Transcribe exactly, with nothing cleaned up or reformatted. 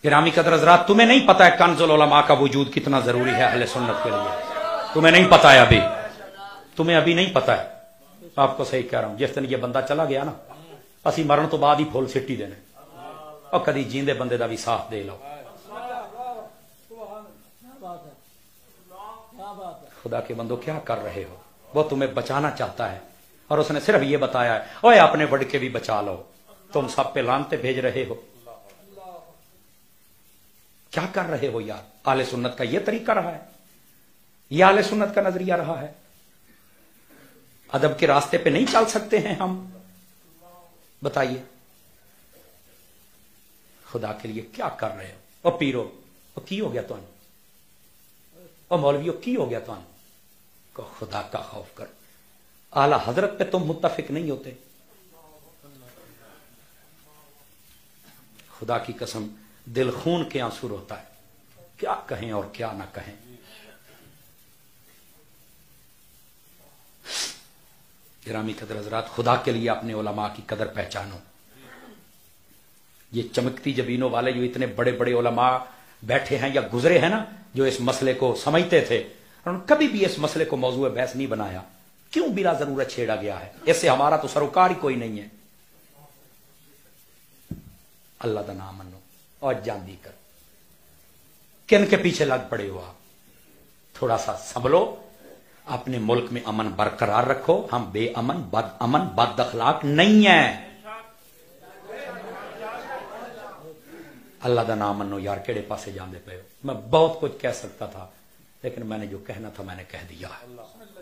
गिरामी कदर हज़रात, तुम्हें नहीं पता है कंजुल उलमा का वजूद कितना जरूरी है अहले सुन्नत के लिए। तुम्हें नहीं पता है, अभी तुम्हें अभी नहीं पता है। आपको सही कह रहा हूं, जिस दिन ये बंदा चला गया ना, असी मरण तो बाद ही फुल सिट्टी देने, और कदी जींदे बंदे का भी साथ दे लो। खुदा के बंदो क्या कर रहे हो? वो तुम्हें बचाना चाहता है और उसने सिर्फ ये बताया है, ओए अपने वड के भी बचा लो। तुम सब पे लानते भेज रहे हो। क्या कर रहे हो यार? आले सुन्नत का ये तरीका रहा है, ये आले सुन्नत का नजरिया रहा है। अदब के रास्ते पे नहीं चल सकते हैं हम? बताइए, खुदा के लिए क्या कर रहे हो? ओ पीरो, ओ की हो गया तुम? ओ मौलवियों, की हो गया तुम? को खुदा का खौफ कर। आला हजरत पे तुम मुत्तफिक नहीं होते। खुदा की कसम, दिल खून के आंसू रोता है, क्या कहें और क्या ना कहें। गिरामी कदर हजरात, खुदा के लिए अपने उलमा की कदर पहचानो। ये चमकती जबीनों वाले जो इतने बड़े बड़े उलमा बैठे हैं या गुजरे हैं ना, जो इस मसले को समझते थे, उन्होंने कभी भी इस मसले को मौजूद बहस नहीं बनाया। क्यों बिला जरूरत छेड़ा गया है? इससे हमारा तो सरोकार ही कोई नहीं है। अल्लाह का नाम मनो और जान कर, किन के पीछे लग पड़े हो आप? थोड़ा सा संभलो, अपने मुल्क में अमन बरकरार रखो। हम बेअमन, बद अमन, बद अखलाक नहीं है। अल्लाह का नाम मनो यार, केड़े पासे जाते पे हो? मैं बहुत कुछ कह सकता था, लेकिन मैंने जो कहना था मैंने कह दिया है।